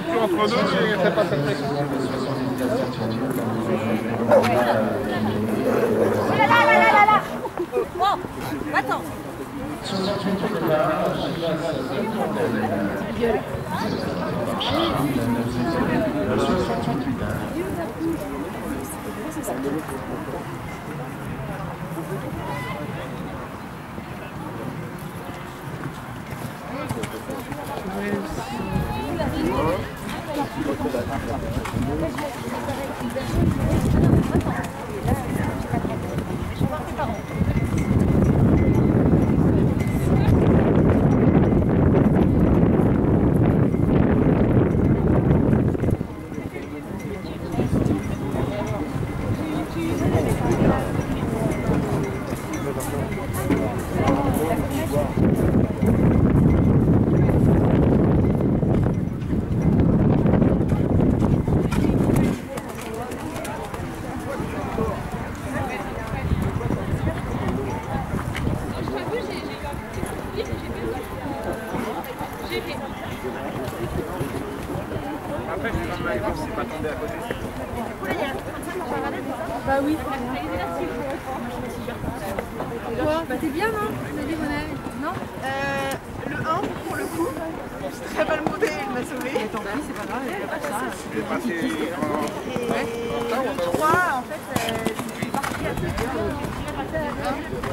rupture entre deux et ça passe après. Là. Bon, attends. 68 au départ, gueule. 68 Après, je vais dans ma c'est pas tombé à côté. Bah oui. Quoi? Bah t'es bien, non? Non? Le 1 pour le coup, c'est très mal monté, il m'a sauvé. Mais tant pis, c'est pas grave, il n'y a pas que ça. Il est passé Et le 3, en fait, je suis partie à 2 heures.